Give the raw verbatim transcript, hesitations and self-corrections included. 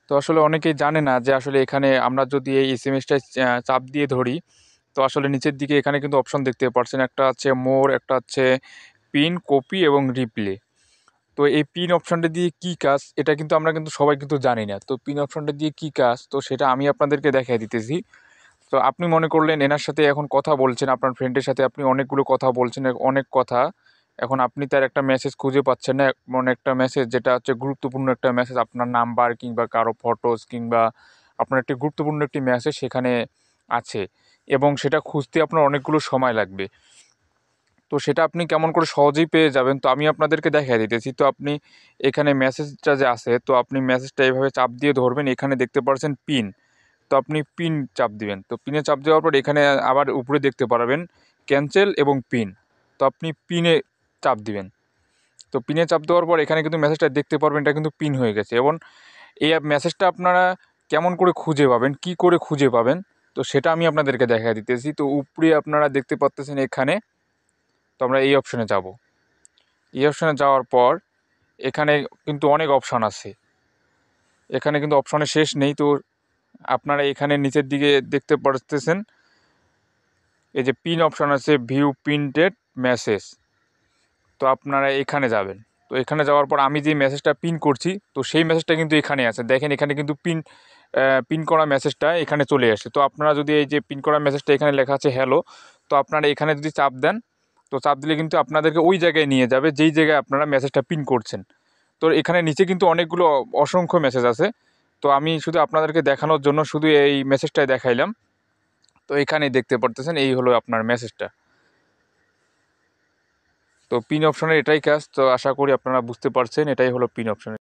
তো আসলে অনেকেই জানে না যে আসলে এখানে আমরা যদি এই এসএমএসটায় চা চাপ দিয়ে ধরি, তো আসলে নিচের দিকে এখানে কিন্তু অপশন দেখতে পাচ্ছেন। একটা হচ্ছে মোর, একটা হচ্ছে পিন, কপি এবং রিপ্লে। তো এই পিন অপশনটা দিয়ে কী কাজ, এটা কিন্তু আমরা কিন্তু সবাই কিন্তু জানি না। তো পিন অপশনটা দিয়ে কী কাজ, তো সেটা আমি আপনাদেরকে দেখায় দিতেছি। তো আপনি মনে করলেন এনার সাথে এখন কথা বলছেন, আপনার ফ্রেন্ডের সাথে আপনি অনেকগুলো কথা বলছেন, এ অনেক কথা। এখন আপনি তার একটা মেসেজ খুঁজে পাচ্ছেন না, এমন একটা মেসেজ যেটা হচ্ছে গুরুত্বপূর্ণ একটা মেসেজ, আপনার নাম্বার কিংবা কারো ফটোস কিংবা আপনার একটি গুরুত্বপূর্ণ একটি মেসেজ সেখানে আছে এবং সেটা খুঁজতে আপনার অনেকগুলো সময় লাগবে। তো সেটা আপনি কেমন করে সহজেই পেয়ে যাবেন, তো আমি আপনাদেরকে দেখায় দিতেছি। তো আপনি এখানে মেসেজটা যে আছে, তো আপনি মেসেজটা এভাবে চাপ দিয়ে ধরবেন, এখানে দেখতে পাচ্ছেন পিন। তো আপনি পিন চাপ দিবেন। তো পিনে চাপ দেওয়ার পর এখানে আবার উপরে দেখতে পারবেন ক্যানসেল এবং পিন। তো আপনি পিনে চাপ দিবেন। তো পিনে চাপ দেওয়ার পর এখানে কিন্তু মেসেজটা দেখতে পারবেন, এটা কিন্তু পিন হয়ে গেছে। এবং এই অ্যাপ মেসেজটা আপনারা কেমন করে খুঁজে পাবেন, কি করে খুঁজে পাবেন, তো সেটা আমি আপনাদেরকে দেখায় দিতেছি। তো উপরে আপনারা দেখতে পাচ্তেছেন এখানে, তো আমরা এই অপশনে যাব। এই অপশনে যাওয়ার পর এখানে কিন্তু অনেক অপশন আছে, এখানে কিন্তু অপশনের শেষ নেই। তো আপনারা এখানে নিচের দিকে দেখতে পারতেছেন এই যে পিন অপশন আছে, ভিউ প্রিন্টেড মেসেজ। তো আপনারা এখানে যাবেন। তো এখানে যাওয়ার পর আমি যে মেসেজটা পিন করছি, তো সেই মেসেজটা কিন্তু এখানে আছে। দেখেন এখানে কিন্তু পিন পিন করা মেসেজটা এখানে চলে আসে। তো আপনারা যদি এই যে পিন করা মেসেজটা এখানে লেখা আছে হ্যালো, তো আপনারা এখানে যদি চাপ দেন, তো চাপ দিলে কিন্তু আপনাদেরকে ওই জায়গায় নিয়ে যাবে যেই জায়গায় আপনারা মেসেজটা পিন করছেন। তো এখানে নিচে কিন্তু অনেকগুলো অসংখ্য মেসেজ আছে। তো আমি শুধু আপনাদেরকে দেখানোর জন্য শুধু এই মেসেজটাই দেখাইলাম। তো এখানেই দেখতে পারতেছেন, এই হলো আপনার মেসেজটা। তো পিন অপশনের এটাই কাজ। তো আশা করি আপনারা বুঝতে পারছেন, এটাই হলো পিন অপশনের